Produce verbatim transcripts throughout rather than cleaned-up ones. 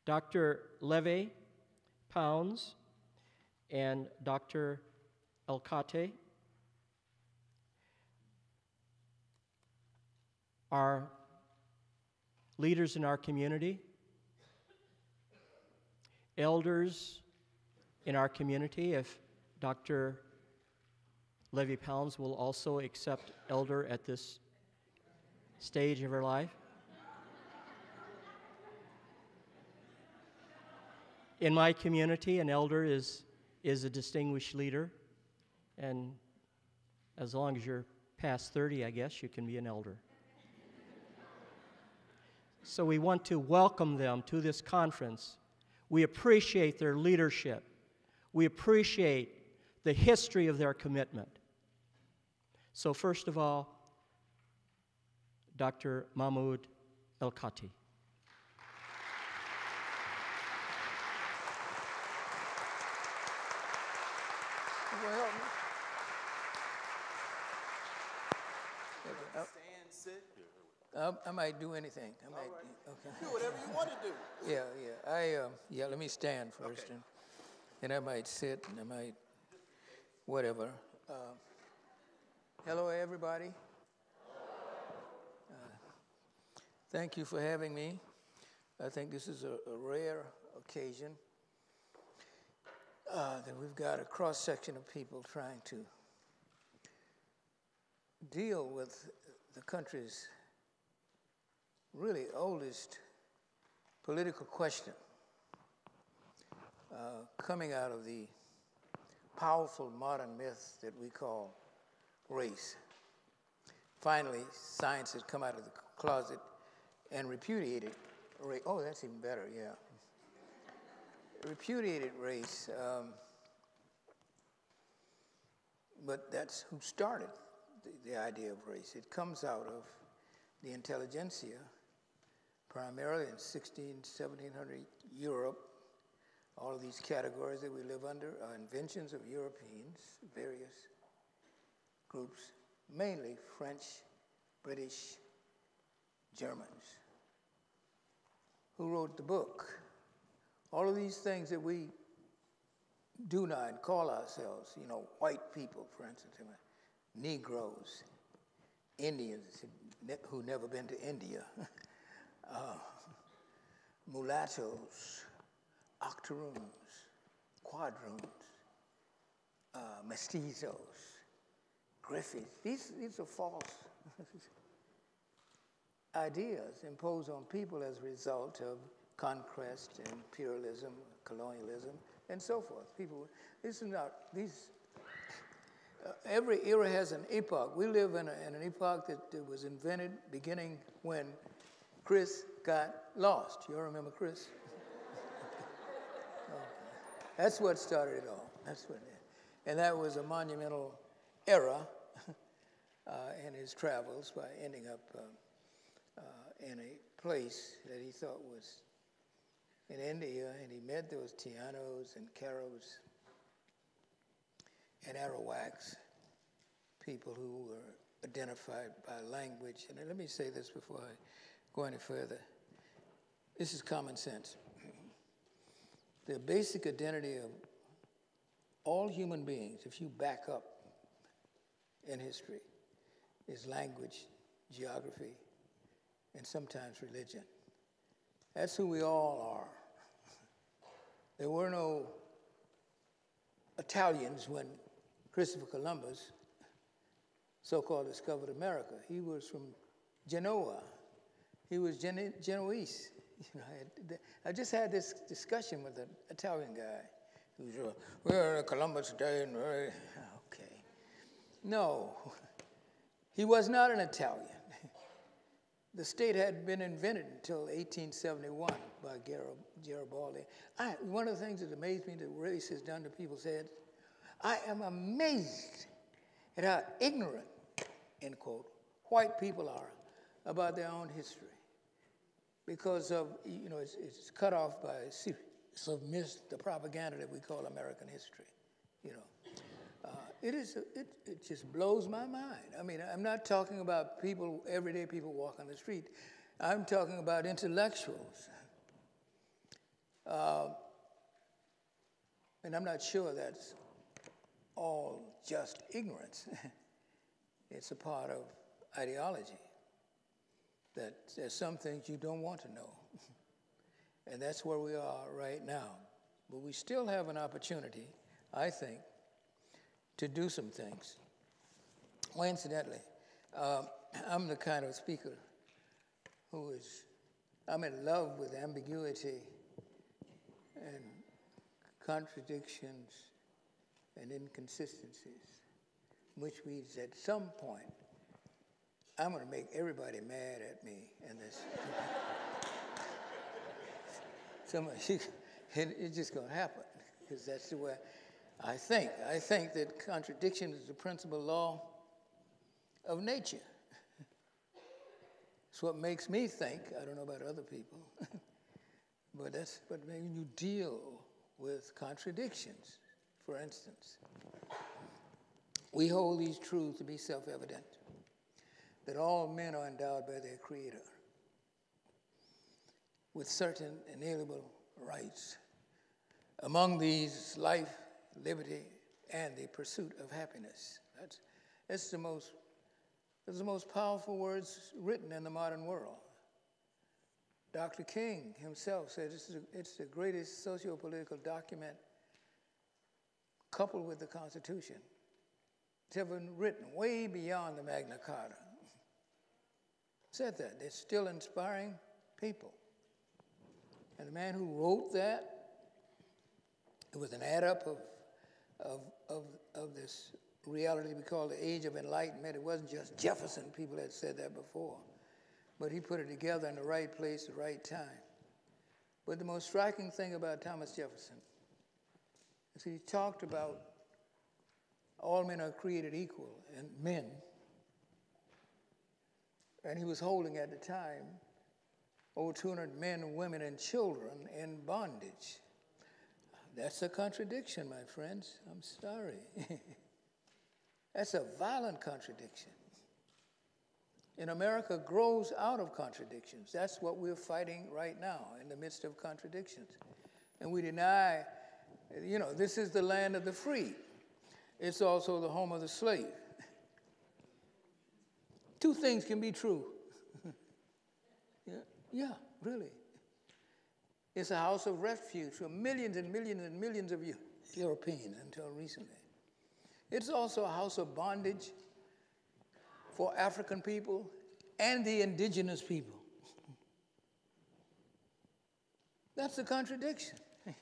Doctor Levy-Pounds and Doctor El-Kati are leaders in our community, elders in our community. If Doctor Levy-Pounds will also accept elder at this stage of her life. In my community, an elder is, is a distinguished leader, and as long as you're past thirty, I guess, you can be an elder. So we want to welcome them to this conference. We appreciate their leadership. We appreciate the history of their commitment. So first of all, Doctor Mahmoud El-Kati. Well, Stand, sit. I, I might do anything. I might, right. okay. Do whatever you want to do. Yeah, yeah. I um, yeah. Let me stand first, Okay. and, and I might sit, and I might whatever. Uh, hello, everybody. Uh, thank you for having me. I think this is a, a rare occasion uh, that we've got a cross section of people trying to deal with the country's really oldest political question, uh, coming out of the powerful modern myth that we call race. Finally, science has come out of the closet and repudiated race. Oh, that's even better, yeah. Repudiated race, um, but that's who started the, the idea of race. It comes out of the intelligentsia, primarily in sixteen, seventeen hundred Europe. All of these categories that we live under are inventions of Europeans, various groups, mainly French, British, Germans, who wrote the book. All of these things that we do now and call ourselves, you know, white people, for instance, Negroes, Indians who never been to India, uh, mulattoes, octoroons, quadroons, uh, mestizos, Griffiths. These, these are false ideas imposed on people as a result of conquest, imperialism, colonialism, and so forth. People, this is not, these, uh, every era has an epoch. We live in, a, in an epoch that, that was invented beginning when Chris got lost. You all remember Chris? Oh, that's what started it all. That's what it is. And that was a monumental era uh, in his travels by ending up uh, uh, in a place that he thought was in India, and he met those Tianos and Caros and Arawaks, people who were identified by language. And let me say this before I go any further. This is common sense. The basic identity of all human beings, if you back up in history, is language, geography, and sometimes religion. That's who we all are. There were no Italians when Christopher Columbus so-called discovered America. He was from Genoa. He was Gen Genoese. You know, I, had, I just had this discussion with an Italian guy who was, uh, well, Columbus Day, and, uh, okay. No, he was not an Italian. The state hadn't been invented until eighteen seventy-one by Garibaldi. I, one of the things that amazed me that race has done to people's heads, I am amazed at how ignorant, end quote, white people are about their own history. Because of, you know, it's, it's cut off by a series of myths, the propaganda that we call American history, you know. Uh, it is, it, it just blows my mind. I mean, I'm not talking about people, everyday people walking the street. I'm talking about intellectuals Uh, and I'm not sure that's all just ignorance. It's a part of ideology, that there's some things you don't want to know. And that's where we are right now. But we still have an opportunity, I think, to do some things. Well, incidentally, uh, I'm the kind of speaker who is, I'm in love with ambiguity and contradictions and inconsistencies, which means at some point, I'm going to make everybody mad at me in this. Somebody, it, it's just going to happen, because that's the way I think. I think that contradiction is the principal law of nature. It's what makes me think. I don't know about other people, but that's but when you deal with contradictions. For instance, we hold these truths to be self-evident, that all men are endowed by their Creator with certain inalienable rights. Among these, life, liberty, and the pursuit of happiness. That's, that's the most, that's the most powerful words written in the modern world. Doctor King himself said it's the, it's the greatest socio-political document, coupled with the Constitution, it's ever been written, way beyond the Magna Carta. Said that. It's still inspiring people. And the man who wrote that, it was an add-up of, of, of, of this reality we call the Age of Enlightenment. It wasn't just Jefferson. People had said that before. But he put it together in the right place at the right time. But the most striking thing about Thomas Jefferson is he talked about all men are created equal, and men. And he was holding at the time over two hundred men, women, and children in bondage. That's a contradiction, my friends. I'm sorry. That's a violent contradiction. And America grows out of contradictions. That's what we're fighting right now, in the midst of contradictions. And we deny, you know, this is the land of the free. It's also the home of the slave. Two things can be true. yeah, yeah, really. It's a house of refuge for millions and millions and millions of Europeans until recently. It's also a house of bondage for African people and the indigenous people. That's the contradiction.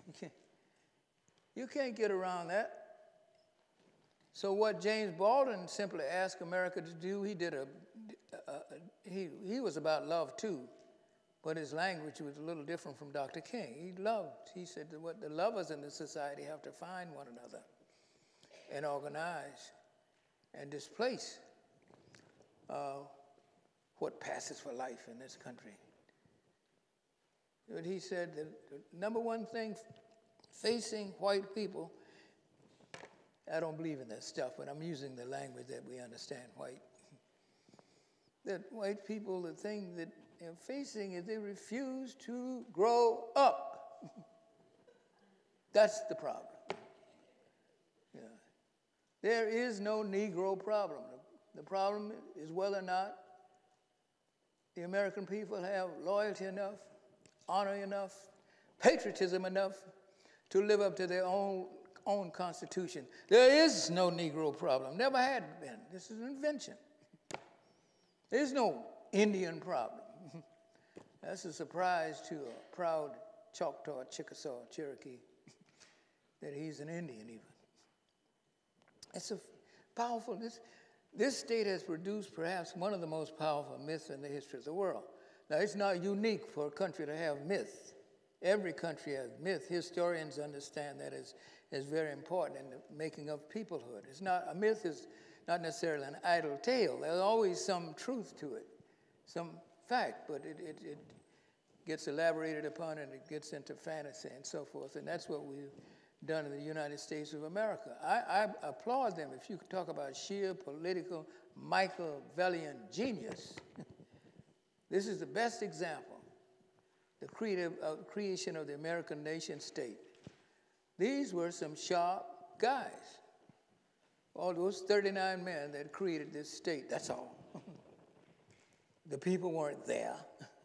You can't get around that. So what James Baldwin simply asked America to do, he did a, a, a he, he was about love too, but his language was a little different from Doctor King. He loved, he said that what the lovers in the society have to find one another and organize and displace uh, what passes for life in this country. But he said that the number one thing facing white people, I don't believe in that stuff, but I'm using the language that we understand, white. That white people, the thing that they're facing is they refuse to grow up. That's the problem. Yeah. There is no Negro problem. The problem is whether or not the American people have loyalty enough, honor enough, patriotism enough to live up to their own own constitution. There is no Negro problem, never had been. This is an invention. There's no Indian problem. That's a surprise to a proud Choctaw, Chickasaw, Cherokee, that he's an Indian even. It's a powerful, this, this state has produced perhaps one of the most powerful myths in the history of the world. Now, it's not unique for a country to have myths. Every country has myth. Historians understand that as, as very important in the making of peoplehood. It's not, a myth is not necessarily an idle tale. There's always some truth to it, some fact, but it, it, it gets elaborated upon and it gets into fantasy and so forth, and that's what we've done in the United States of America. I, I applaud them. If you could talk about sheer political Machiavellian genius, this is the best example the creative, uh, creation of the American nation state. These were some sharp guys. All those thirty-nine men that created this state, that's all. The people weren't there.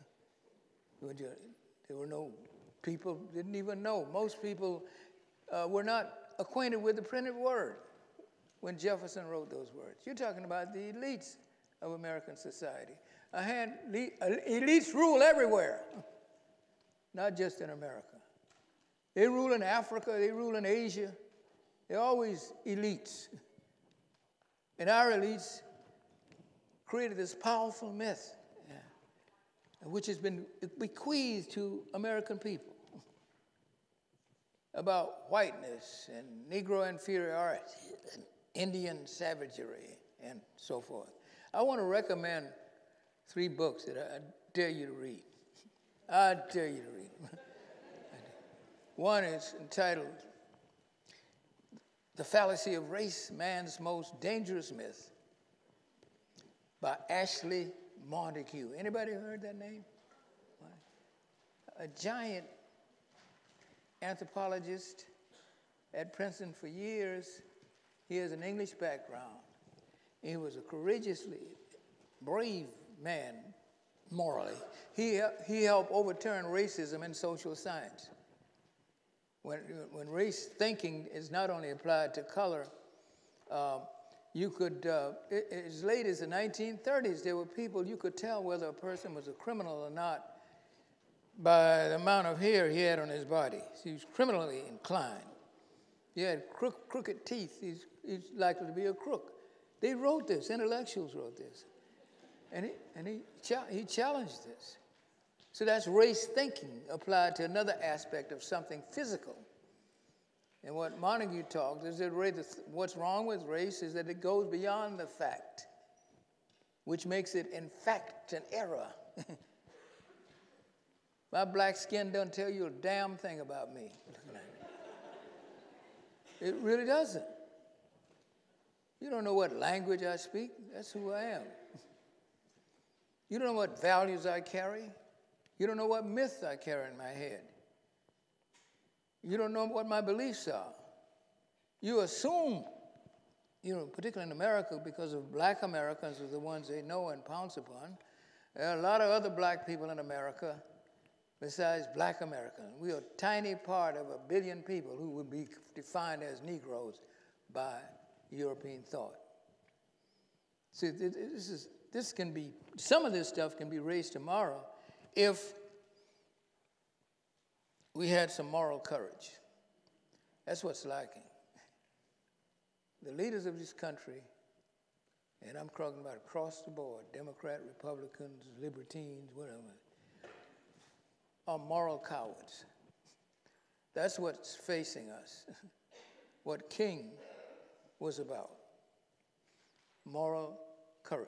There were no people, didn't even know. Most people uh, were not acquainted with the printed word when Jefferson wrote those words. You're talking about the elites of American society. A hand, elites rule everywhere, not just in America. They rule in Africa, they rule in Asia. They're always elites. And our elites created this powerful myth, yeah, which has been bequeathed to American people about whiteness and Negro inferiority and Indian savagery and so forth. I want to recommend three books that I dare you to read. I dare you to read. One is entitled The Fallacy of Race, Man's Most Dangerous Myth by Ashley Montague. Anybody heard that name? A giant anthropologist at Princeton for years. He has an English background. He was a courageously brave man morally. He, he helped overturn racism in social science. When, when race thinking is not only applied to color, uh, you could, uh, it, as late as the nineteen thirties, there were people you could tell whether a person was a criminal or not by the amount of hair he had on his body. He was criminally inclined. He had crook, crooked teeth. He's, he's likely to be a crook. They wrote this. Intellectuals wrote this. And he, and he, he challenged this. So that's race thinking applied to another aspect of something physical. And what Montague talks is that what's wrong with race is that it goes beyond the fact, which makes it, in fact, an error. My black skin doesn't tell you a damn thing about me. It really doesn't. You don't know what language I speak. That's who I am. You don't know what values I carry. You don't know what myths I carry in my head. You don't know what my beliefs are. You assume, you know, particularly in America, because of black Americans are the ones they know and pounce upon. There are a lot of other black people in America besides black Americans. We are a tiny part of a billion people who would be defined as Negroes by European thought. See, this is, this can be, some of this stuff can be raised tomorrow if we had some moral courage. That's what's lacking. The leaders of this country, and I'm talking about across the board, Democrat, Republicans, libertines, whatever, are moral cowards. That's what's facing us. What King was about. Moral courage.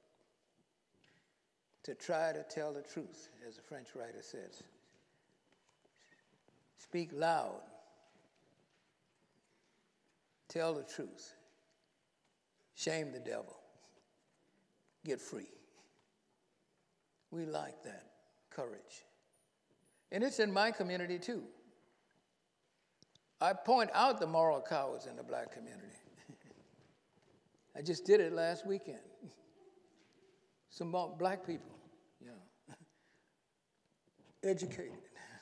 To try to tell the truth, as a French writer says. Speak loud. Tell the truth. Shame the devil. Get free. We like that courage. And it's in my community too. I point out the moral cowards in the black community. I just did it last weekend. Some black people, you know, educated.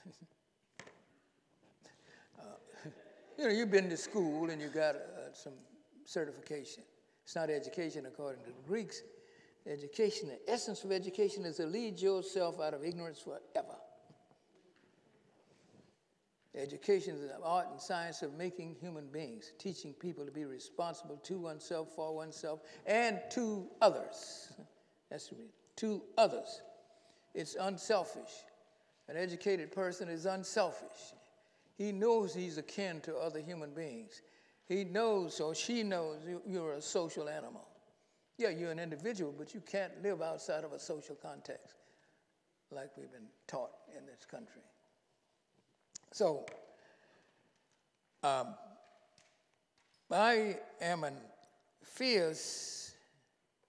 uh, you know, you've been to school and you got uh, some certification. It's not education according to the Greeks. Education, the essence of education is to lead yourself out of ignorance forever. Education is the art and science of making human beings, teaching people to be responsible to oneself, for oneself, and to others. That's what it means. To others. It's unselfish. An educated person is unselfish. He knows he's akin to other human beings. He knows, or she knows, you're a social animal. Yeah, you're an individual, but you can't live outside of a social context like we've been taught in this country. So, um, I am a fierce,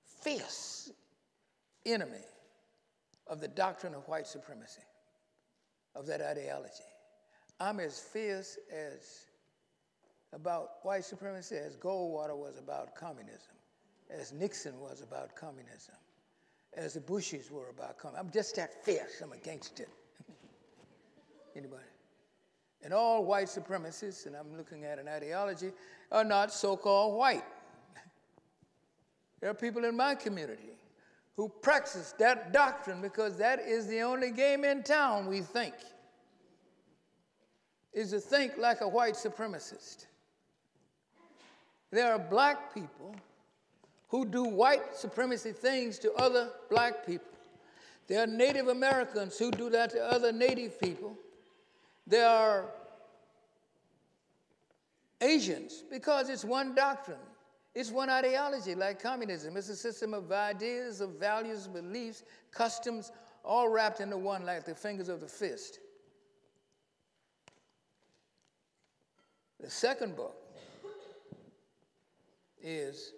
fierce enemy of the doctrine of white supremacy. of that ideology. I'm as fierce as about white supremacy as Goldwater was about communism, as Nixon was about communism, as the Bushes were about communism. I'm just that fierce. I'm against it. Anybody? And all white supremacists, and I'm looking at an ideology, are not so-called white. There are people in my community who practice that doctrine because that is the only game in town, we think, is to think like a white supremacist. There are black people who do white supremacy things to other black people. There are Native Americans who do that to other Native people. There are Asians, because it's one doctrine. It's one ideology, like communism. It's a system of ideas, of values, beliefs, customs, all wrapped into one like the fingers of the fist. The second book is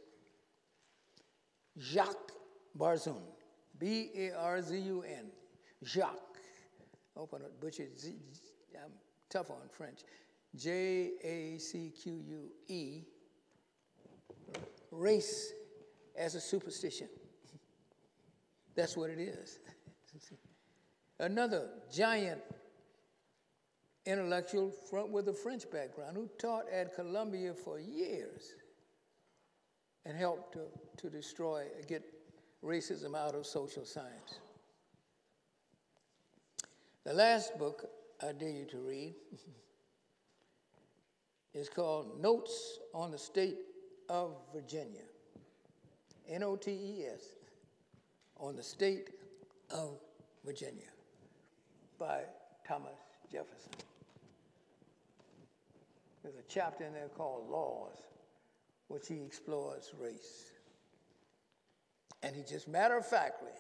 Jacques Barzun, B A R Z U N, Jacques. Open it, butcher, Z, I'm tough on French. J A C Q U E, race as a superstition. That's what it is. Another giant intellectual with a French background who taught at Columbia for years and helped to, to destroy, get racism out of social science. The last book I dare you to read is called Notes on the State of Virginia, N O T E S, on the State of Virginia, by Thomas Jefferson. There's a chapter in there called Laws, which he explores race. And he just matter-of-factly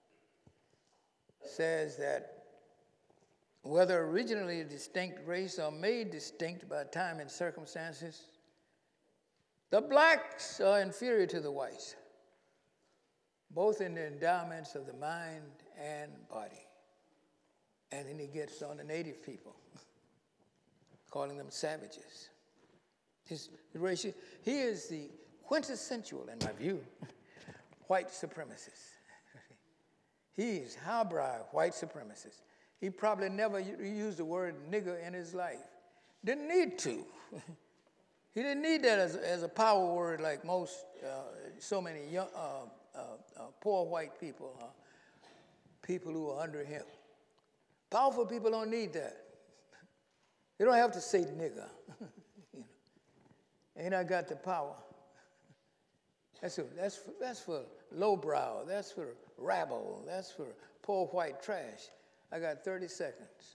says that whether originally a distinct race or made distinct by time and circumstances, the blacks are inferior to the whites, both in the endowments of the mind and body. And then he gets on the native people, calling them savages. His race, he is the quintessential, in my view, white supremacist. He is highbrow white supremacist. He probably never used the word nigger in his life. Didn't need to. He didn't need that as, as a power word like most, uh, so many young, uh, uh, uh, poor white people, uh, people who are under him. Powerful people don't need that. They don't have to say nigger. You know. Ain't I got the power? That's, a, that's, for, that's for lowbrow. That's for rabble. That's for poor white trash. I got thirty seconds.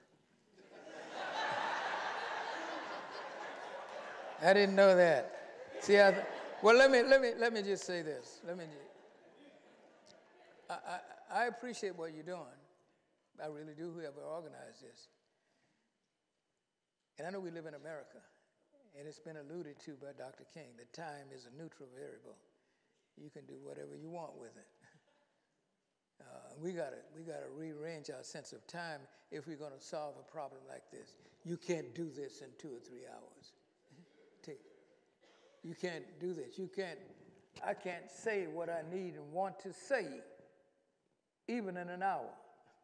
I didn't know that. See, I, well, let me, let, me, let me just say this. Let me, I, I, I appreciate what you're doing. I really do, whoever organized this. And I know we live in America, and it's been alluded to by Doctor King, that time is a neutral variable. You can do whatever you want with it. Uh, we gotta, we gotta rearrange our sense of time if we're gonna solve a problem like this. You can't do this in two or three hours. You can't do this. You can't, I can't say what I need and want to say, even in an hour.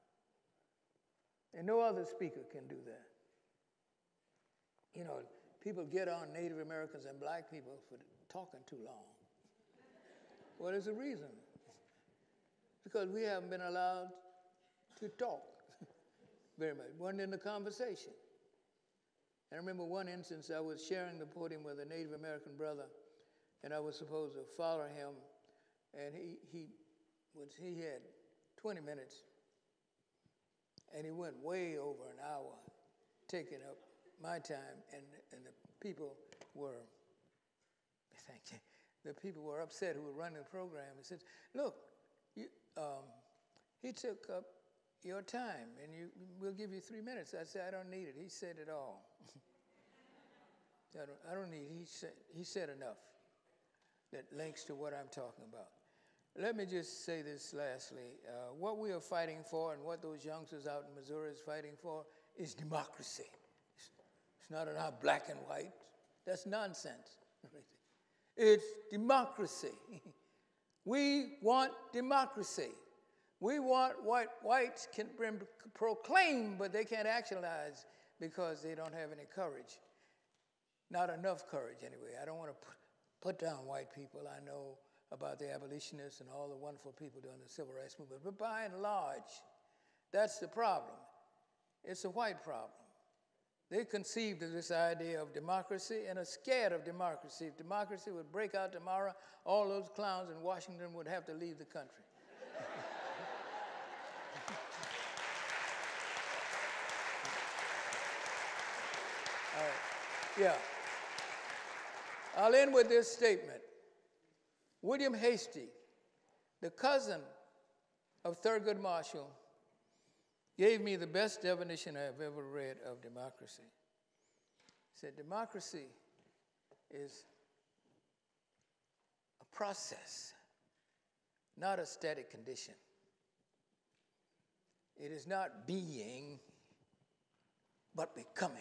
And no other speaker can do that. You know, people get on Native Americans and black people for talking too long. Well, there's a reason. Because we haven't been allowed to talk very much. Wasn't in the conversation. I remember one instance, I was sharing the podium with a Native American brother, and I was supposed to follow him, and he, he, was, he had twenty minutes, and he went way over an hour, taking up my time, and, and the people were, thank you, the people were upset who were running the program. He said, look, you, um, he took up your time, and you, we'll give you three minutes. I said, I don't need it. He said it all. I, don't, I don't need it. He said, he said enough that links to what I'm talking about. Let me just say this lastly. Uh, what we are fighting for and what those youngsters out in Missouri is fighting for is democracy. It's, it's not about black and white. That's nonsense. It's democracy. We want democracy. We want what whites can proclaim, but they can't actualize because they don't have any courage. Not enough courage, anyway. I don't want to put down white people. I know about the abolitionists and all the wonderful people during the civil rights movement, but by and large, that's the problem. It's a white problem. They conceived of this idea of democracy and are scared of democracy. If democracy would break out tomorrow, all those clowns in Washington would have to leave the country. All right. Yeah. I'll end with this statement. William Hastie, the cousin of Thurgood Marshall, gave me the best definition I've ever read of democracy. He said, democracy is a process, not a static condition. It is not being, but becoming.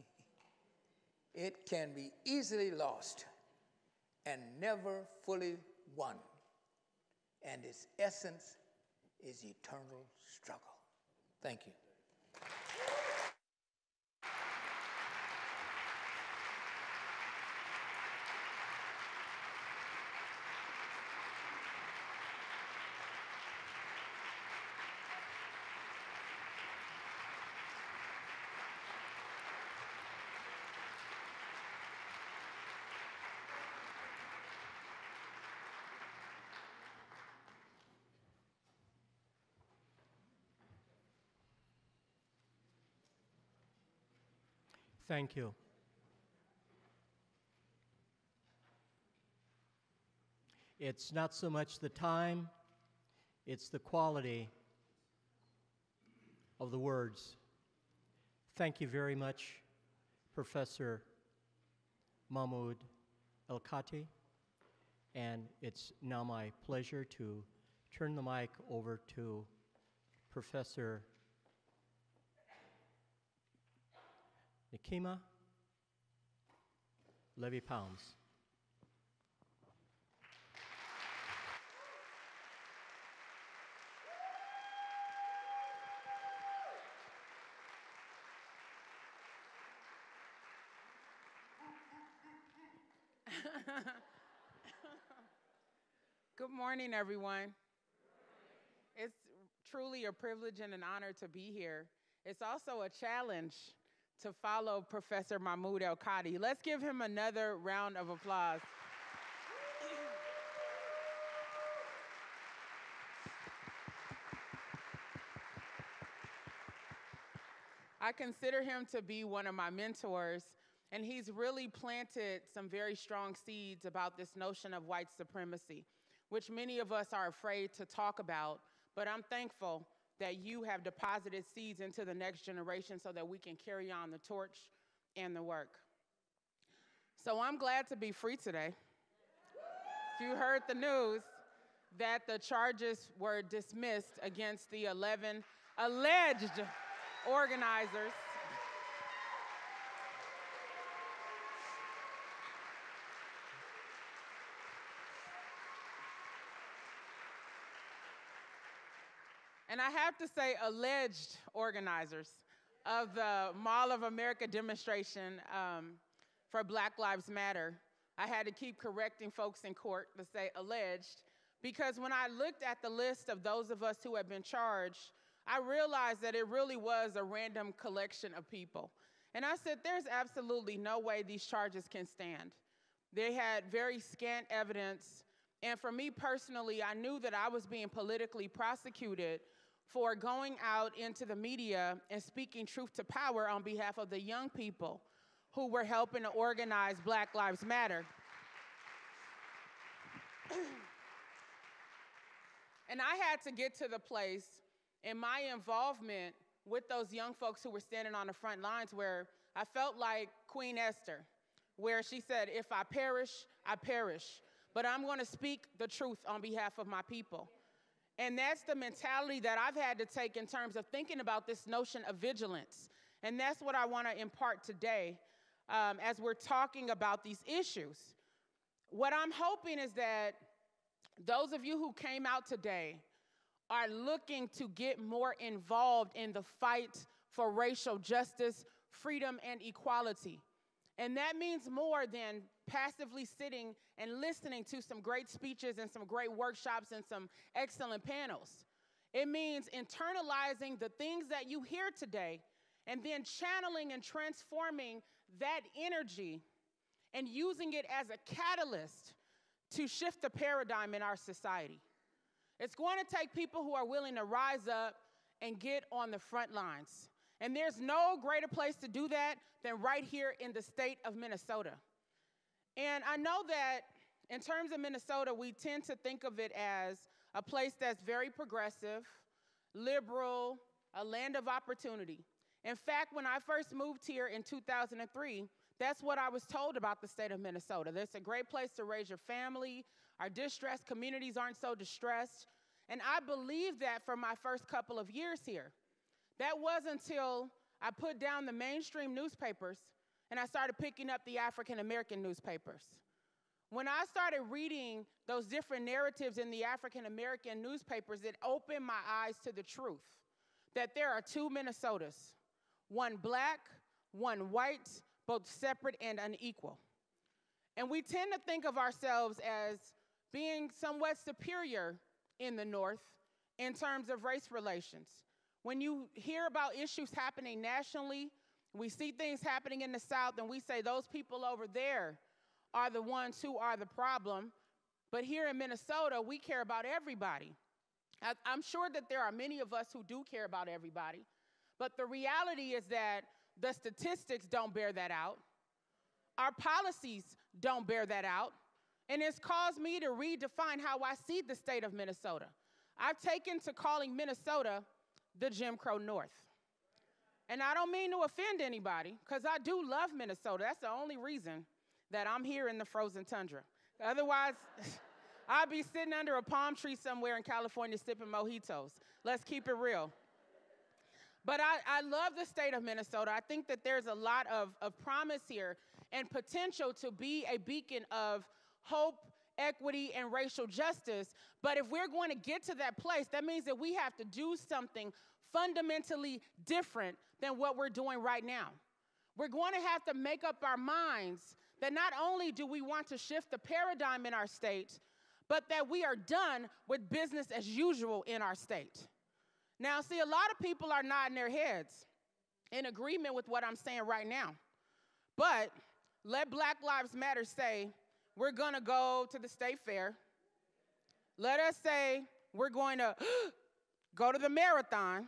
It can be easily lost and never fully won. And its essence is eternal struggle. Thank you. Thank you. It's not so much the time, it's the quality of the words. Thank you very much, Professor Mahmoud El-Kati. And it's now my pleasure to turn the mic over to Professor Nekima Levy-Pounds. Good morning, everyone. It's truly a privilege and an honor to be here. It's also a challenge to follow Professor Mahmoud El-Kati. Let's give him another round of applause. I consider him to be one of my mentors, and he's really planted some very strong seeds about this notion of white supremacy, which many of us are afraid to talk about, but I'm thankful that you have deposited seeds into the next generation so that we can carry on the torch and the work. So I'm glad to be free today. If you heard the news that the charges were dismissed against the eleven alleged organizers. And I have to say, alleged organizers of the Mall of America demonstration um, for Black Lives Matter. I had to keep correcting folks in court to say alleged, because when I looked at the list of those of us who have been charged, I realized that it really was a random collection of people. And I said, there's absolutely no way these charges can stand. They had very scant evidence. And for me personally, I knew that I was being politically prosecuted for going out into the media and speaking truth to power on behalf of the young people who were helping to organize Black Lives Matter. And I had to get to the place in my involvement with those young folks who were standing on the front lines where I felt like Queen Esther, where she said, if I perish, I perish, but I'm going to speak the truth on behalf of my people. And that's the mentality that I've had to take in terms of thinking about this notion of vigilance And that's what I want to impart today um, as we're talking about these issues. What I'm hoping is that those of you who came out today are looking to get more involved in the fight for racial justice, freedom, and equality. And that means more than passively sitting and listening to some great speeches and some great workshops and some excellent panels. It means internalizing the things that you hear today and then channeling and transforming that energy and using it as a catalyst to shift the paradigm in our society. It's going to take people who are willing to rise up and get on the front lines. And there's no greater place to do that than right here in the state of Minnesota. And I know that in terms of Minnesota, we tend to think of it as a place that's very progressive, liberal, a land of opportunity. In fact, when I first moved here in two thousand three, that's what I was told about the state of Minnesota. It's a great place to raise your family. Our distressed communities aren't so distressed. And I believed that for my first couple of years here. That was until I put down the mainstream newspapers and I started picking up the African American newspapers. When I started reading those different narratives in the African American newspapers, it opened my eyes to the truth that there are two Minnesotas, one black, one white, both separate and unequal. And we tend to think of ourselves as being somewhat superior in the North in terms of race relations. When you hear about issues happening nationally, we see things happening in the South, and we say those people over there are the ones who are the problem. But here in Minnesota, we care about everybody. I, I'm sure that there are many of us who do care about everybody, but the reality is that the statistics don't bear that out. Our policies don't bear that out. And it's caused me to redefine how I see the state of Minnesota. I've taken to calling Minnesota the Jim Crow North. And I don't mean to offend anybody, because I do love Minnesota. That's the only reason that I'm here in the frozen tundra. Otherwise, I'd be sitting under a palm tree somewhere in California sipping mojitos. Let's keep it real. But I, I love the state of Minnesota. I think that there's a lot of, of promise here and potential to be a beacon of hope, equity, and racial justice. But if we're going to get to that place, that means that we have to do something fundamentally different than what we're doing right now. We're going to have to make up our minds that not only do we want to shift the paradigm in our state, but that we are done with business as usual in our state. Now, see, a lot of people are nodding their heads in agreement with what I'm saying right now. But let Black Lives Matter say, we're going to go to the state fair. Let us say we're going to go to the marathon.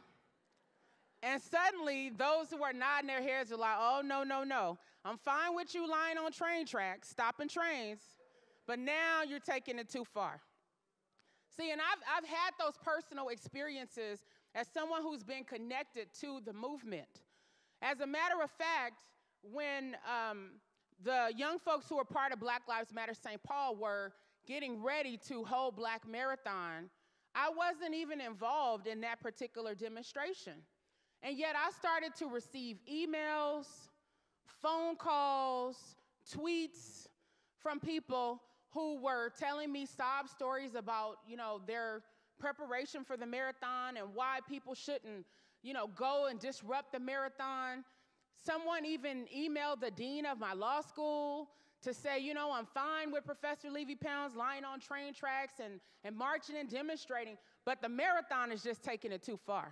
And suddenly, those who are nodding their heads are like, oh, no, no, no. I'm fine with you lying on train tracks, stopping trains, but now you're taking it too far. See, and I've, I've had those personal experiences as someone who's been connected to the movement. As a matter of fact, when um, the young folks who were part of Black Lives Matter Saint Paul were getting ready to hold Black Marathon, I wasn't even involved in that particular demonstration. And yet I started to receive emails, phone calls, tweets from people who were telling me sob stories about, you know, their preparation for the marathon and why people shouldn't, you know, go and disrupt the marathon. Someone even emailed the dean of my law school to say, you know, I'm fine with Professor Levy-Pounds lying on train tracks and, and marching and demonstrating, but the marathon is just taking it too far.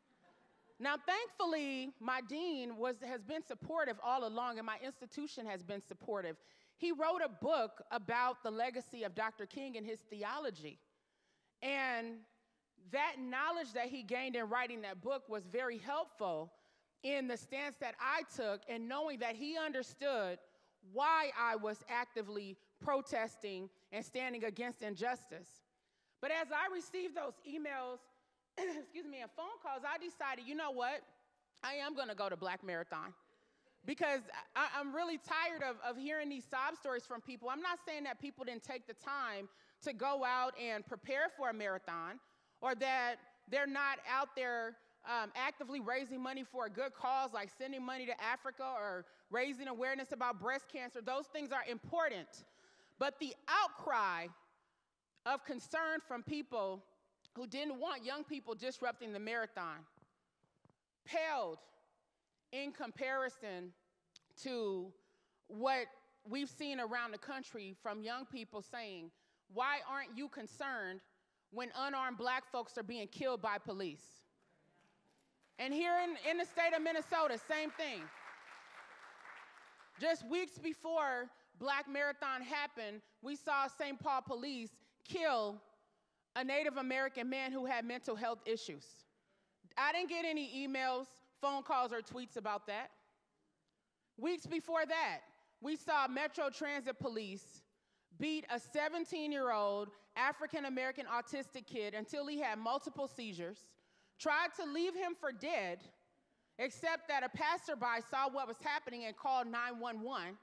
Now, thankfully, my dean was, has been supportive all along, and my institution has been supportive. He wrote a book about the legacy of Doctor King and his theology. And that knowledge that he gained in writing that book was very helpful in the stance that I took and knowing that he understood why I was actively protesting and standing against injustice. But as I received those emails, excuse me, and phone calls, I decided, you know what? I am going to go to Black Marathon because I, I'm really tired of, of hearing these sob stories from people. I'm not saying that people didn't take the time to go out and prepare for a marathon or that they're not out there um, actively raising money for a good cause, like sending money to Africa or raising awareness about breast cancer. Those things are important. But the outcry of concern from people who didn't want young people disrupting the marathon paled in comparison to what we've seen around the country from young people saying, why aren't you concerned when unarmed black folks are being killed by police? And here in, in the state of Minnesota, same thing. Just weeks before Black Marathon happened, we saw Saint Paul police kill a Native American man who had mental health issues. I didn't get any emails, phone calls, or tweets about that. Weeks before that, we saw Metro Transit Police beat a seventeen-year-old African-American autistic kid until he had multiple seizures, tried to leave him for dead, except that a passerby saw what was happening and called nine one one.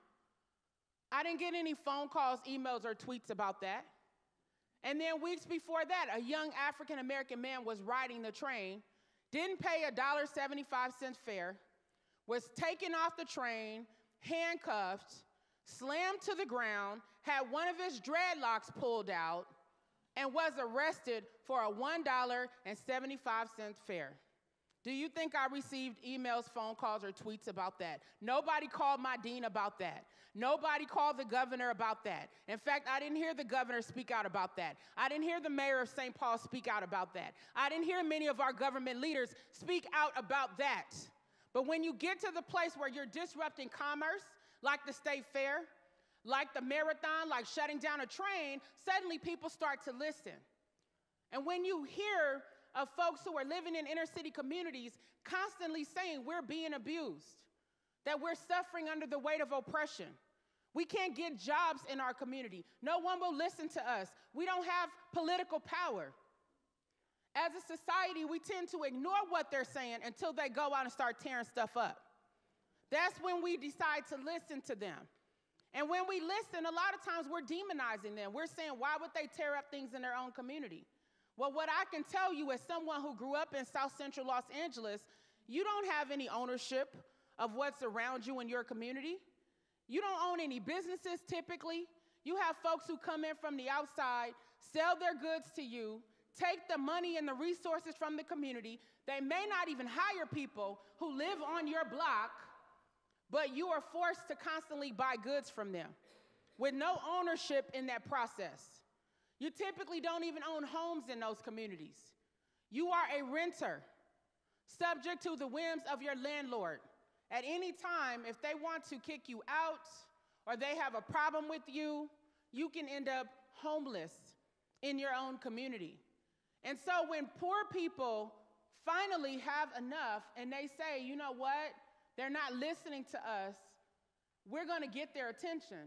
I didn't get any phone calls, emails, or tweets about that. And then weeks before that, a young African-American man was riding the train, didn't pay a one dollar and seventy-five cents fare, was taken off the train, handcuffed, slammed to the ground, had one of his dreadlocks pulled out, and was arrested for a one dollar and seventy-five cents fare. Do you think I received emails, phone calls, or tweets about that? Nobody called my dean about that. Nobody called the governor about that. In fact, I didn't hear the governor speak out about that. I didn't hear the mayor of Saint Paul speak out about that. I didn't hear many of our government leaders speak out about that. But when you get to the place where you're disrupting commerce, like the state fair, like the marathon, like shutting down a train, suddenly people start to listen. And when you hear of folks who are living in inner city communities constantly saying we're being abused, that we're suffering under the weight of oppression, we can't get jobs in our community, no one will listen to us, we don't have political power. As a society, we tend to ignore what they're saying until they go out and start tearing stuff up. That's when we decide to listen to them. And when we listen, a lot of times we're demonizing them. We're saying, why would they tear up things in their own community? Well, what I can tell you as someone who grew up in South Central Los Angeles, you don't have any ownership of what's around you in your community. You don't own any businesses typically. You have folks who come in from the outside, sell their goods to you, take the money and the resources from the community. They may not even hire people who live on your block, but you are forced to constantly buy goods from them with no ownership in that process. You typically don't even own homes in those communities. You are a renter, subject to the whims of your landlord. At any time, if they want to kick you out or they have a problem with you, you can end up homeless in your own community. And so when poor people finally have enough and they say, you know what, they're not listening to us, we're going to get their attention.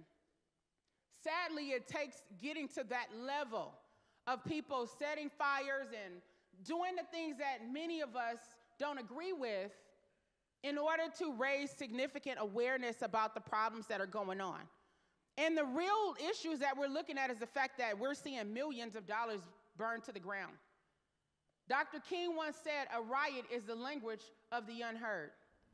Sadly, it takes getting to that level of people setting fires and doing the things that many of us don't agree with in order to raise significant awareness about the problems that are going on. And the real issues that we're looking at is the fact that we're seeing millions of dollars burned to the ground. Doctor King once said, a riot is the language of the unheard.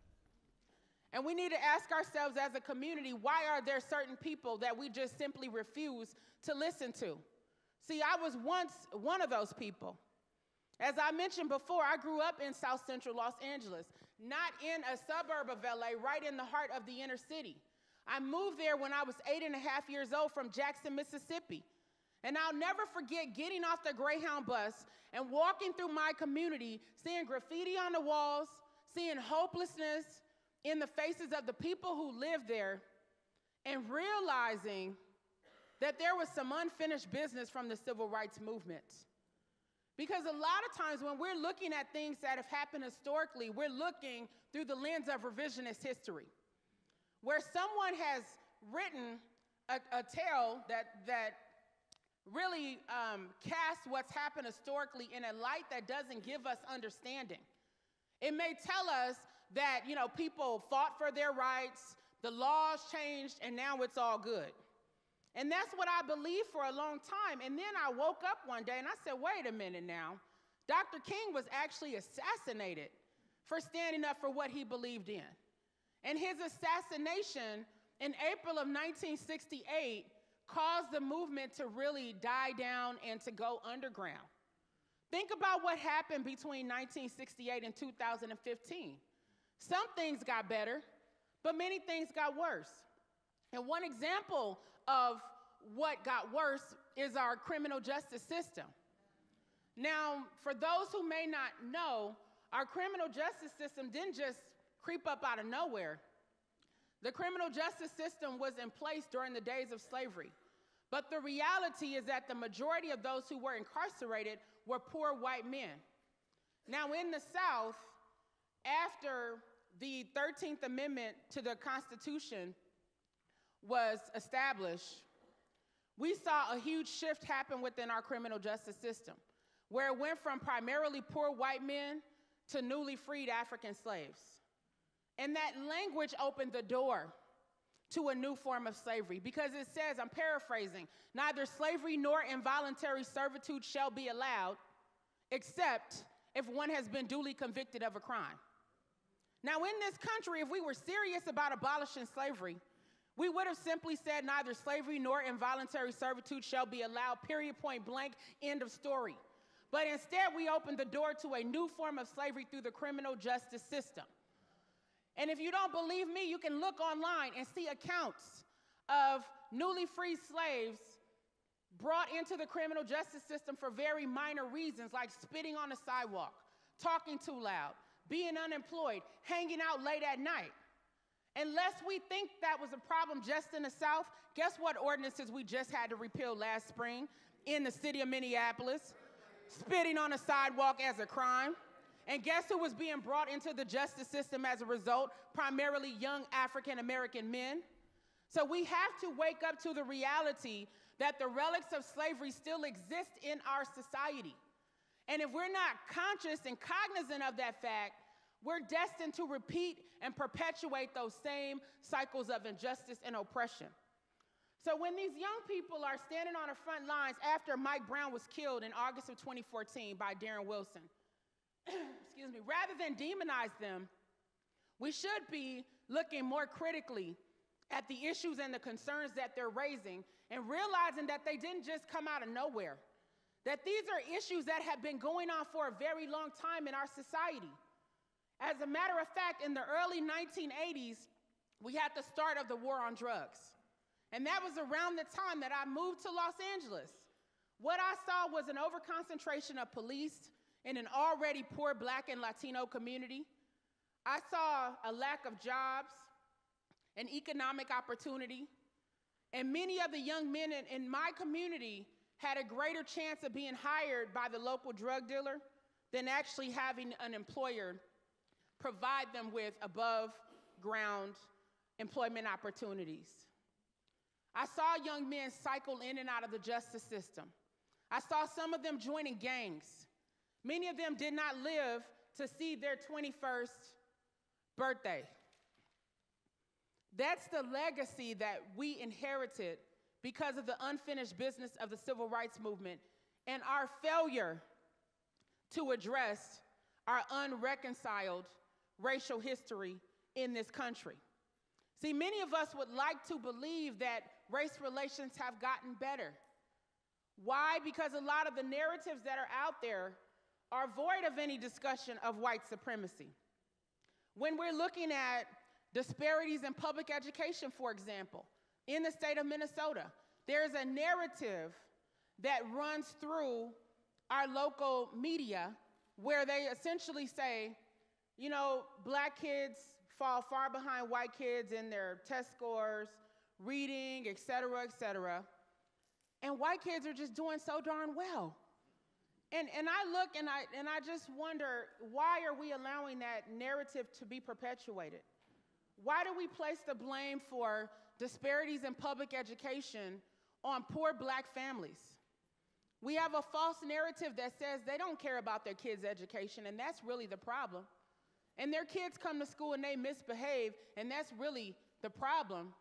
And we need to ask ourselves as a community, why are there certain people that we just simply refuse to listen to? See, I was once one of those people. As I mentioned before, I grew up in South Central Los Angeles, not in a suburb of L A, right in the heart of the inner city. I moved there when I was eight and a half years old from Jackson, Mississippi. And I'll never forget getting off the Greyhound bus and walking through my community, seeing graffiti on the walls, seeing hopelessness in the faces of the people who lived there, and realizing that there was some unfinished business from the civil rights movement. Because a lot of times when we're looking at things that have happened historically, we're looking through the lens of revisionist history, where someone has written a, a tale that, that really um, casts what's happened historically in a light that doesn't give us understanding. It may tell us that, you know, people fought for their rights, the laws changed, and now it's all good. And that's what I believed for a long time. And then I woke up one day and I said, wait a minute now. Doctor King was actually assassinated for standing up for what he believed in. And his assassination in April of nineteen sixty-eight caused the movement to really die down and to go underground. Think about what happened between nineteen sixty-eight and two thousand fifteen. Some things got better, but many things got worse. And one example of what got worse is our criminal justice system. Now, for those who may not know, our criminal justice system didn't just creep up out of nowhere. The criminal justice system was in place during the days of slavery. But the reality is that the majority of those who were incarcerated were poor white men. Now, in the South, after the thirteenth Amendment to the Constitution was established, we saw a huge shift happen within our criminal justice system, where it went from primarily poor white men to newly freed African slaves. And that language opened the door to a new form of slavery, because it says, I'm paraphrasing, neither slavery nor involuntary servitude shall be allowed, except if one has been duly convicted of a crime. Now, in this country, if we were serious about abolishing slavery, we would have simply said neither slavery nor involuntary servitude shall be allowed, period, point blank, end of story. But instead, we opened the door to a new form of slavery through the criminal justice system. And if you don't believe me, you can look online and see accounts of newly freed slaves brought into the criminal justice system for very minor reasons, like spitting on the sidewalk, talking too loud, being unemployed, hanging out late at night. Unless we think that was a problem just in the South, guess what ordinances we just had to repeal last spring in the city of Minneapolis? Spitting on a sidewalk as a crime. And guess who was being brought into the justice system as a result? Primarily young African-American men. So we have to wake up to the reality that the relics of slavery still exist in our society. And if we're not conscious and cognizant of that fact, we're destined to repeat and perpetuate those same cycles of injustice and oppression. So when these young people are standing on the front lines after Mike Brown was killed in August of twenty fourteen by Darren Wilson, excuse me, rather than demonize them, we should be looking more critically at the issues and the concerns that they're raising and realizing that they didn't just come out of nowhere, that these are issues that have been going on for a very long time in our society. As a matter of fact, in the early nineteen eighties, we had the start of the war on drugs. And that was around the time that I moved to Los Angeles. What I saw was an overconcentration of police in an already poor Black and Latino community. I saw a lack of jobs and economic opportunity. And many of the young men in, in my community had a greater chance of being hired by the local drug dealer than actually having an employer provide them with above ground employment opportunities. I saw young men cycle in and out of the justice system. I saw some of them joining gangs. Many of them did not live to see their twenty-first birthday. That's the legacy that we inherited because of the unfinished business of the civil rights movement and our failure to address our unreconciled racial history in this country. See, many of us would like to believe that race relations have gotten better. Why? Because a lot of the narratives that are out there are void of any discussion of white supremacy. When we're looking at disparities in public education, for example, in the state of Minnesota, there's a narrative that runs through our local media where they essentially say, you know, Black kids fall far behind white kids in their test scores, reading, et cetera, et cetera. And white kids are just doing so darn well. And, and I look and I, and I just wonder, why are we allowing that narrative to be perpetuated? Why do we place the blame for disparities in public education on poor Black families? We have a false narrative that says they don't care about their kids' education, and that's really the problem. And their kids come to school and they misbehave, and that's really the problem.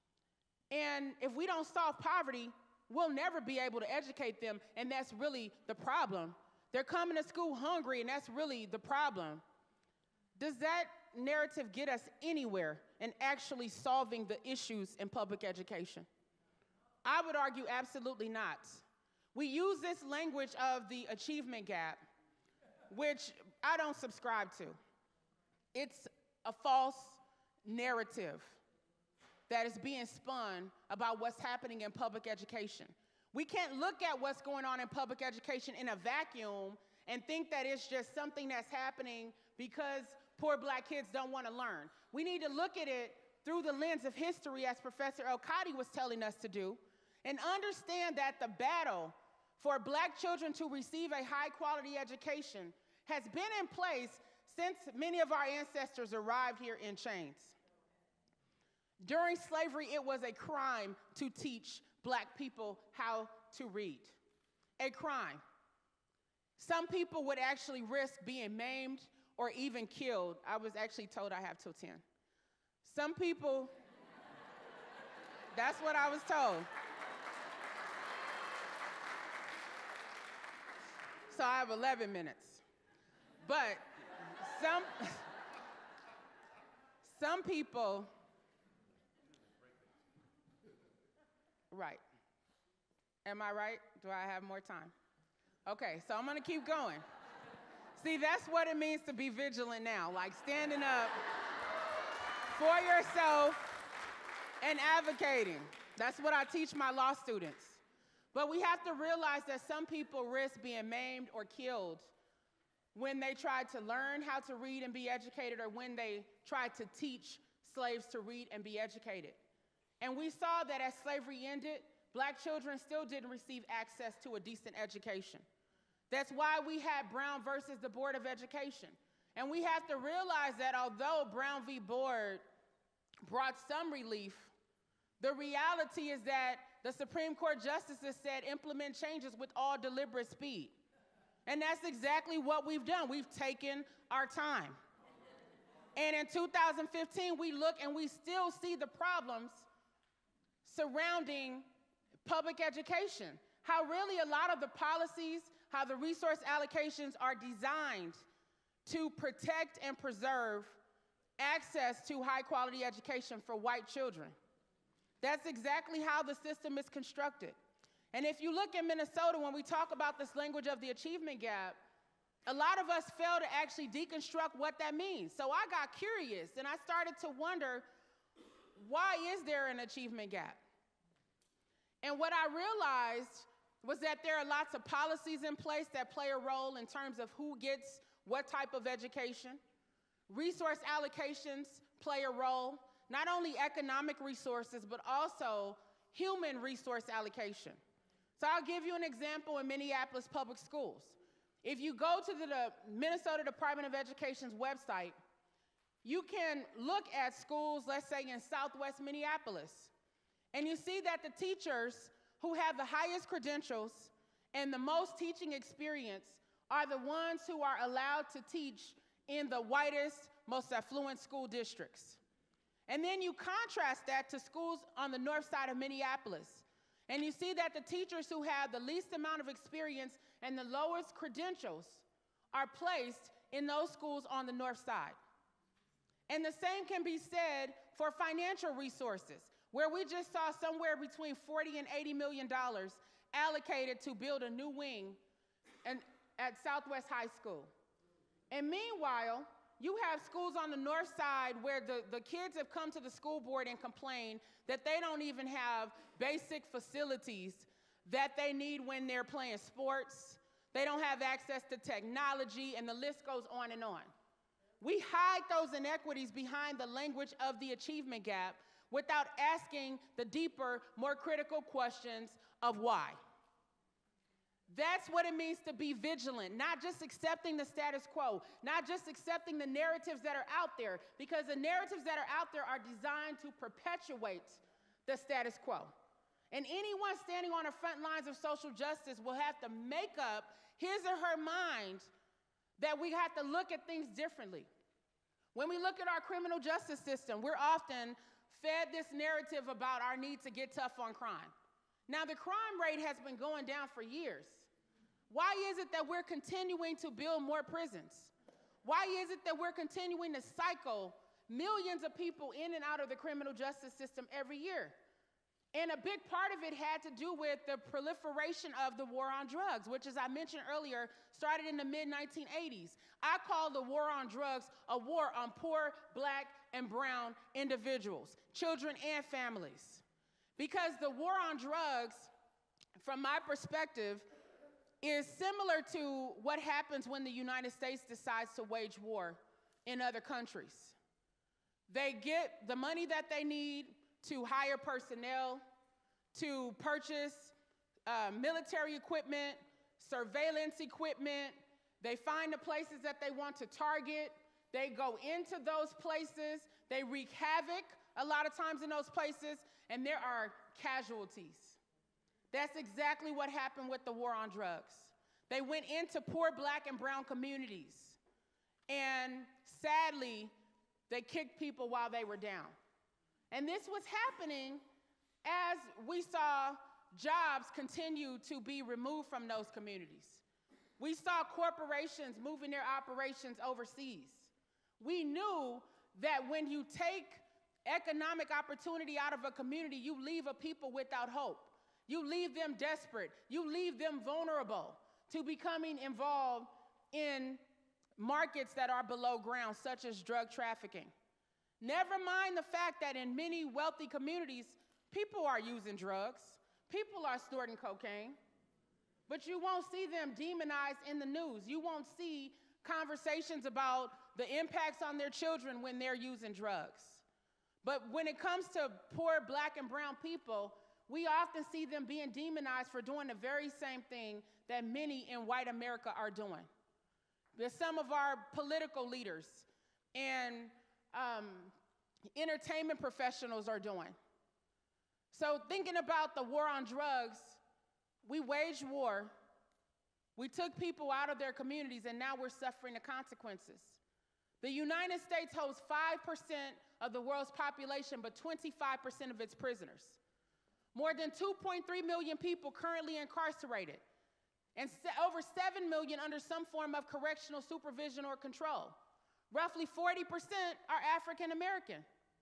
And if we don't solve poverty, we'll never be able to educate them, and that's really the problem. They're coming to school hungry, and that's really the problem. Does that narrative get us anywhere in actually solving the issues in public education? I would argue absolutely not. We use this language of the achievement gap, which I don't subscribe to. It's a false narrative that is being spun about what's happening in public education. We can't look at what's going on in public education in a vacuum and think that it's just something that's happening because poor black kids don't want to learn. We need to look at it through the lens of history, as Professor El-Kati was telling us to do, and understand that the battle for black children to receive a high-quality education has been in place since many of our ancestors arrived here in chains. During slavery, it was a crime to teach black people how to read. A crime. Some people would actually risk being maimed or even killed. I was actually told I have till ten. Some people, that's what I was told. So I have eleven minutes. But some, some people, right. Am I right? Do I have more time? Okay, so I'm gonna keep going. See, that's what it means to be vigilant now, like standing up for yourself and advocating. That's what I teach my law students. But we have to realize that some people risk being maimed or killed when they try to learn how to read and be educated, or when they try to teach slaves to read and be educated. And we saw that as slavery ended, black children still didn't receive access to a decent education. That's why we had Brown versus the Board of Education. And we have to realize that although Brown v. Board brought some relief, the reality is that the Supreme Court justices said implement changes with all deliberate speed. And that's exactly what we've done. We've taken our time. And in two thousand fifteen, we look and we still see the problems surrounding public education. How really a lot of the policies, how the resource allocations are designed to protect and preserve access to high quality education for white children. That's exactly how the system is constructed. And if you look in Minnesota, when we talk about this language of the achievement gap, a lot of us fail to actually deconstruct what that means. So I got curious and I started to wonder, why is there an achievement gap? And what I realized was that there are lots of policies in place that play a role in terms of who gets what type of education. Resource allocations play a role, not only economic resources, but also human resource allocation. So I'll give you an example in Minneapolis Public Schools. If you go to the, the Minnesota Department of Education's website, you can look at schools, let's say in Southwest Minneapolis, and you see that the teachers who have the highest credentials and the most teaching experience are the ones who are allowed to teach in the whitest, most affluent school districts. And then you contrast that to schools on the north side of Minneapolis, and you see that the teachers who have the least amount of experience and the lowest credentials are placed in those schools on the north side. And the same can be said for financial resources, where we just saw somewhere between forty and eighty million dollars allocated to build a new wing and, at Southwest High School. And meanwhile, you have schools on the north side where the, the kids have come to the school board and complained that they don't even have basic facilities that they need when they're playing sports. They don't have access to technology, and the list goes on and on. We hide those inequities behind the language of the achievement gap without asking the deeper, more critical questions of why. That's what it means to be vigilant, not just accepting the status quo, not just accepting the narratives that are out there, because the narratives that are out there are designed to perpetuate the status quo. And anyone standing on the front lines of social justice will have to make up his or her mind that we have to look at things differently. When we look at our criminal justice system, we're often fed this narrative about our need to get tough on crime. Now, the crime rate has been going down for years, Why is it that we're continuing to build more prisons? Why is it that we're continuing to cycle millions of people in and out of the criminal justice system every year? And a big part of it had to do with the proliferation of the war on drugs, which, as I mentioned earlier, started in the mid nineteen eighties. I call the war on drugs a war on poor black and brown individuals, children and families. Because the war on drugs, from my perspective, is similar to what happens when the United States decides to wage war in other countries. They get the money that they need to hire personnel, to purchase uh, military equipment, surveillance equipment. They find the places that they want to target. They go into those places. They wreak havoc a lot of times in those places, and there are casualties. That's exactly what happened with the war on drugs. They went into poor black and brown communities, and sadly, they kicked people while they were down. And this was happening as we saw jobs continue to be removed from those communities. We saw corporations moving their operations overseas. We knew that when you take economic opportunity out of a community, you leave a people without hope. You leave them desperate. You leave them vulnerable to becoming involved in markets that are below ground, such as drug trafficking. Never mind the fact that in many wealthy communities, people are using drugs, people are snorting cocaine, but you won't see them demonized in the news. You won't see conversations about the impacts on their children when they're using drugs. But when it comes to poor black and brown people, we often see them being demonized for doing the very same thing that many in white America are doing. There's some of our political leaders and um, entertainment professionals are doing. So thinking about the war on drugs, we waged war, we took people out of their communities, and now we're suffering the consequences. The United States holds five percent of the world's population, but twenty-five percent of its prisoners. More than two point three million people currently incarcerated, and over seven million under some form of correctional supervision or control. Roughly forty percent are African American,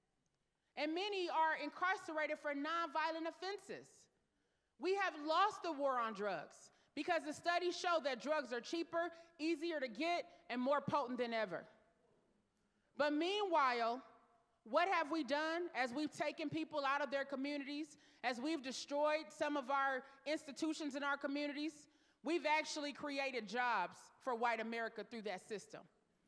and many are incarcerated for nonviolent offenses. We have lost the war on drugs because the studies show that drugs are cheaper, easier to get, and more potent than ever. But meanwhile, what have we done as we've taken people out of their communities, as we've destroyed some of our institutions in our communities? We've actually created jobs for white America through that system.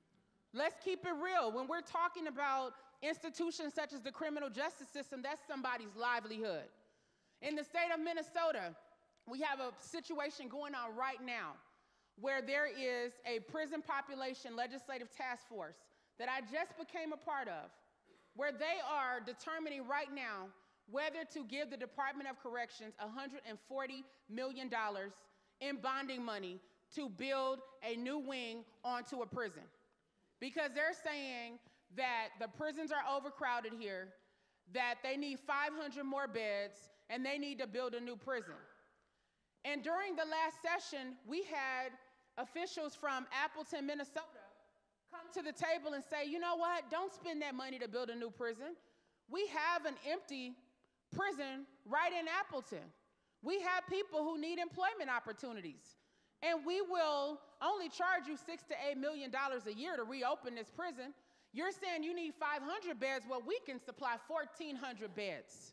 Let's keep it real. When we're talking about institutions such as the criminal justice system, that's somebody's livelihood. In the state of Minnesota, we have a situation going on right now where there is a prison population legislative task force that I just became a part of, where they are determining right now whether to give the Department of Corrections one hundred forty million dollars in bonding money to build a new wing onto a prison. Because they're saying that the prisons are overcrowded here, that they need five hundred more beds, and they need to build a new prison. And during the last session, we had officials from Appleton, Minnesota, come to the table and say, you know what, don't spend that money to build a new prison. We have an empty prison right in Appleton. We have people who need employment opportunities. And we will only charge you six to eight million dollars a year to reopen this prison. You're saying you need five hundred beds, well, we can supply fourteen hundred beds.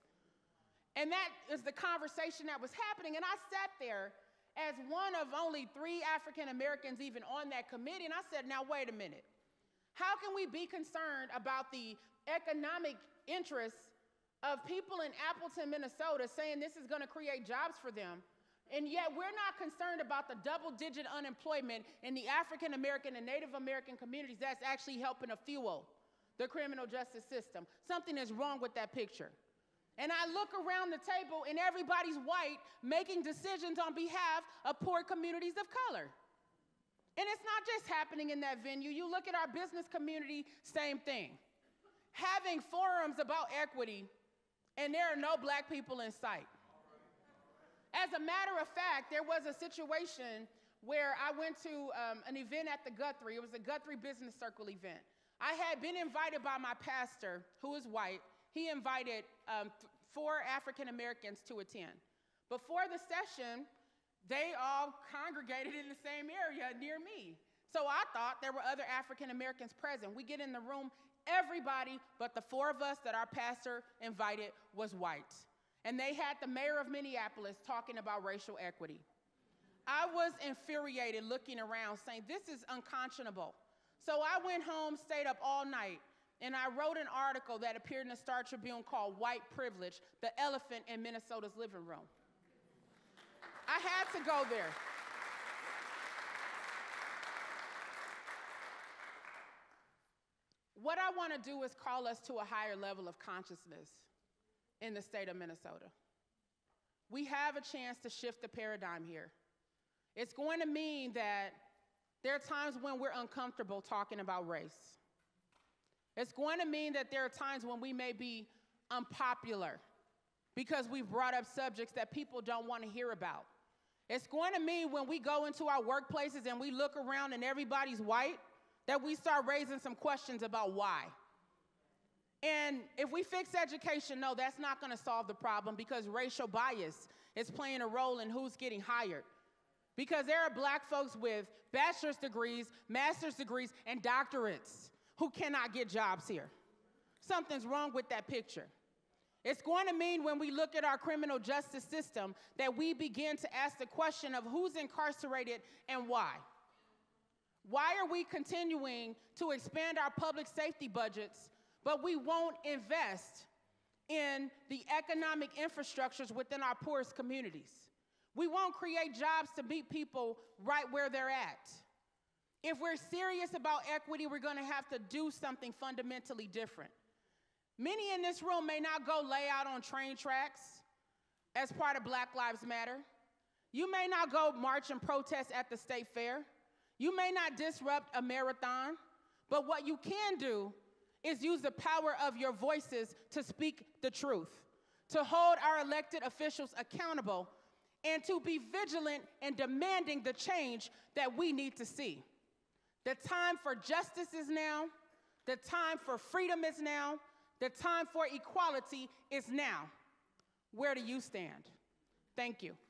And that is the conversation that was happening. And I sat there as one of only three African Americans even on that committee, and I said, now wait a minute. How can we be concerned about the economic interests of people in Appleton, Minnesota, saying this is gonna create jobs for them, and yet we're not concerned about the double-digit unemployment in the African American and Native American communities that's actually helping to fuel the criminal justice system? Something is wrong with that picture. And I look around the table and everybody's white, making decisions on behalf of poor communities of color. And it's not just happening in that venue. You look at our business community, same thing. Having forums about equity, and there are no black people in sight. As a matter of fact, there was a situation where I went to um, an event at the Guthrie. It was a Guthrie Business Circle event. I had been invited by my pastor, who is white. He invited um, four African Americans to attend. Before the session, they all congregated in the same area near me. So I thought there were other African Americans present. We get in the room, everybody but the four of us that our pastor invited was white. And they had the mayor of Minneapolis talking about racial equity. I was infuriated looking around saying, this is unconscionable. So I went home, stayed up all night, and I wrote an article that appeared in the Star Tribune called White Privilege, the Elephant in Minnesota's Living Room. I had to go there. What I want to do is call us to a higher level of consciousness in the state of Minnesota. We have a chance to shift the paradigm here. It's going to mean that there are times when we're uncomfortable talking about race. It's going to mean that there are times when we may be unpopular because we've brought up subjects that people don't want to hear about. It's going to mean when we go into our workplaces and we look around and everybody's white, that we start raising some questions about why. And if we fix education, no, that's not going to solve the problem because racial bias is playing a role in who's getting hired. Because there are black folks with bachelor's degrees, master's degrees, and doctorates who cannot get jobs here. Something's wrong with that picture. It's going to mean when we look at our criminal justice system that we begin to ask the question of who's incarcerated and why. Why are we continuing to expand our public safety budgets, but we won't invest in the economic infrastructures within our poorest communities? We won't create jobs to meet people right where they're at. If we're serious about equity, we're going to have to do something fundamentally different. Many in this room may not go lay out on train tracks as part of Black Lives Matter. You may not go march and protest at the state fair. You may not disrupt a marathon, but what you can do is use the power of your voices to speak the truth, to hold our elected officials accountable, and to be vigilant in demanding the change that we need to see. The time for justice is now. The time for freedom is now. The time for equality is now. Where do you stand? Thank you.